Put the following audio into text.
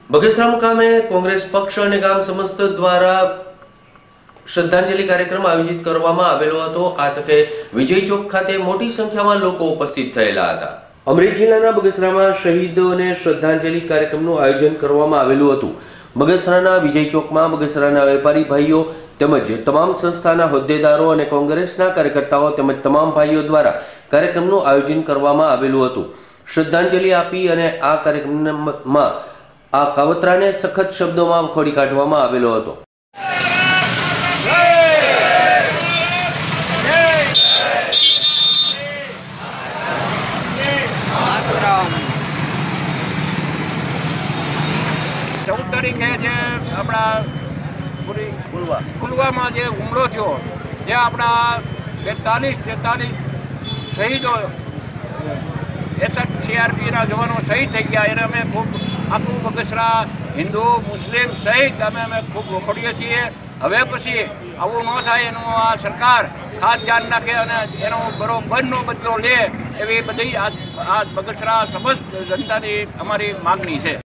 બગસરા મુકામે કોંગ્રેસ પક્ષ અને ગામ સમસ્ત દ્વારા શ્રદ્ધાંજલિ કાર્યક્રમ આયોજિત કરવામાં આવેલો હતો। આ તકે વિજય ચોક ખાતે મોટી સંખ્યામાં લોકો ઉપસ્થિત થયેલા હતા। અમરેલી જિલ્લાના બગસરામાં શહીદોને શ્રદ્ધાંજલિ કાર્યક્રમનું આયોજન કરવામાં આવેલું હતું। બગસરાના વિજય ચોકમાં બગસરાના વેપારી ભાઈઓ તેમજ તમામ સંસ્થાના હોદ્દેદારો અને કોંગ્રેસના કાર્યકર્તાઓ તેમજ તમામ ભાઈઓ દ્વારા કાર્યક્રમનું આયોજન કરવામાં આવેલું હતું। શ્રદ્ધાંજલિ આપી અને આ કાર્યક્રમમાં આ કાવતરાને સખત શબ્દોમાં વખોડી કાઢવામાં આવેલો હતો। તારીખે જે આપણા પુલવામા જે હુમલો થયો, જે આપણા 43 શહીદો CRPના જવાનો શહીદ થઈ ગયા, એને અમે ખૂબ આખું બગસરા હિન્દુ મુસ્લિમ સહિત અમે ખૂબ વખોડીએ છીએ। હવે પછી આવું ન થાય એનું આ સરકાર ખાસ ધ્યાન રાખે અને એનો બરોબરનો બદલો લે એવી બધી આ બગસરા સમસ્ત જનતાની અમારી માગણી છે।